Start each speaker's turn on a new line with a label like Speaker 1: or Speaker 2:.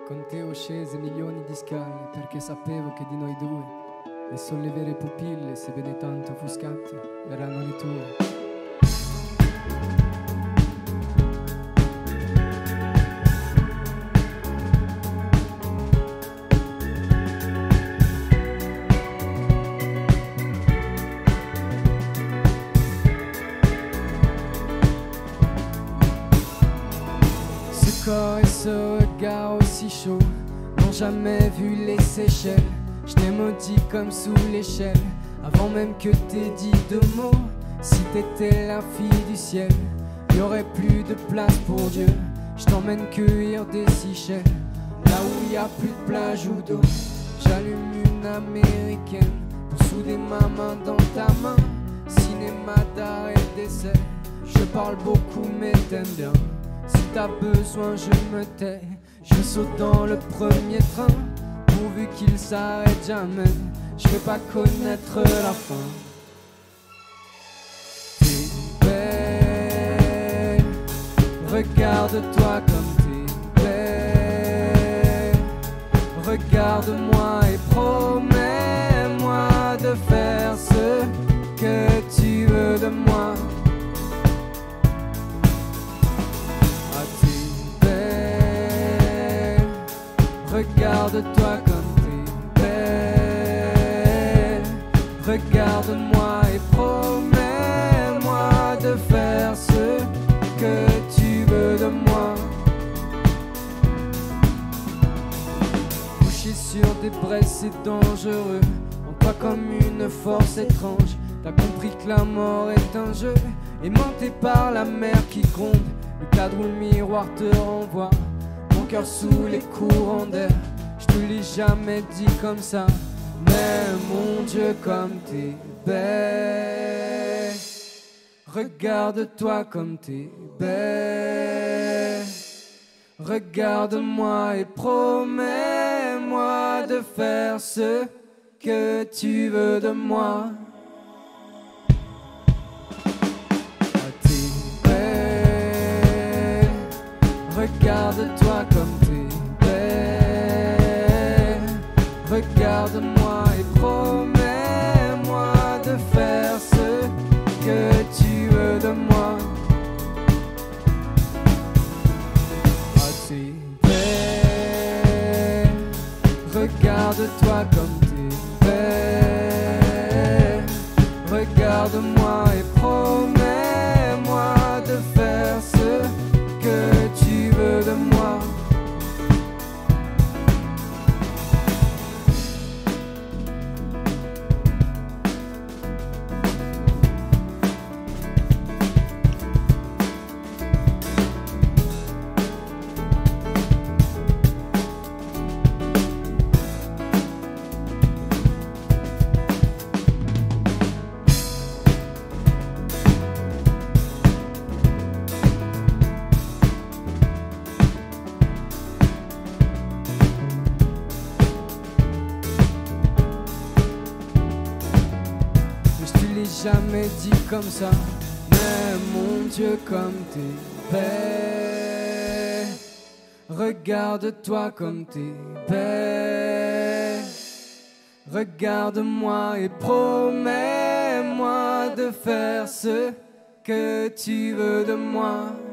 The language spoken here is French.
Speaker 1: Con Teo scese milioni di scale perché sapevo che di noi due le sole vere pupille, sebbene tanto offuscate, erano le tue. Ce corps et ce regard aussi chaud n'ont jamais vu les Seychelles. Je t'ai maudit comme sous l'échelle avant même que t'aies dit deux mots. Si t'étais la fille du ciel, y aurait plus de place pour Dieu. Je t'emmène cueillir des Seychelles, là où y a plus de plage ou d'eau. J'allume une américaine pour souder ma main dans ta main. Cinéma d'art et d'essai, je parle beaucoup mais t'aimes bien. Si t'as besoin, je me tais. Je saute dans le premier train, pourvu qu'il s'arrête jamais. Je vais pas connaître la fin. T'es belle, regarde-toi comme t'es belle. Regarde-moi et promets-moi de faire ce que tu veux de moi. Regarde-toi comme t'es belle. Regarde-moi et promets-moi de faire ce que tu veux de moi. Coucher sur des braises c'est dangereux, en toi comme une force étrange. T'as compris que la mort est un jeu, aimanté par la mer qui gronde. Le cadre ou le miroir te renvoie, mon cœur sous les courants d'air. Je te l'ai jamais dit comme ça, mais mon Dieu comme t'es belle. Regarde-toi comme t'es belle. Regarde-moi et promets-moi de faire ce que tu veux de moi. T'es belle. Regarde-toi comme t'es belle. Regarde-moi et promets-moi de faire ce que tu veux de moi. T'es belle. Regarde-toi comme t'es belle. Regarde-moi et promets-moi de faire ce que tu veux de moi. Jamais dit comme ça, mais mon Dieu comme t'es belle. Regarde-toi comme t'es belle. Regarde-moi et promets-moi de faire ce que tu veux de moi.